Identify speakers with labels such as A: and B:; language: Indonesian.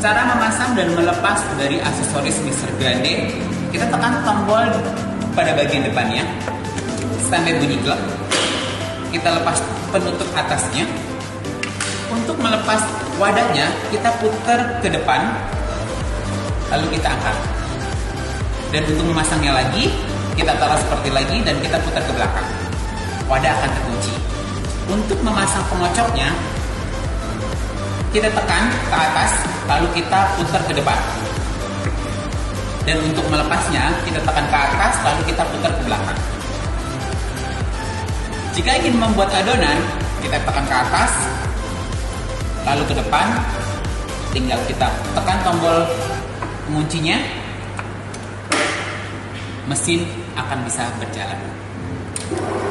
A: Cara memasang dan melepas dari aksesoris mixer grande, kita tekan tombol pada bagian depannya sampai bunyi klek. Kita lepas penutup atasnya. Untuk melepas wadahnya, kita putar ke depan, lalu kita angkat. Dan untuk memasangnya lagi, kita taruh seperti lagi dan kita putar ke belakang. Wadah akan terkunci. Untuk memasang pengocoknya, kita tekan ke atas, lalu kita putar ke depan. Dan untuk melepasnya, kita tekan ke atas, lalu kita putar ke belakang. Jika ingin membuat adonan, kita tekan ke atas, lalu ke depan, tinggal kita tekan tombol penguncinya, mesin akan bisa berjalan.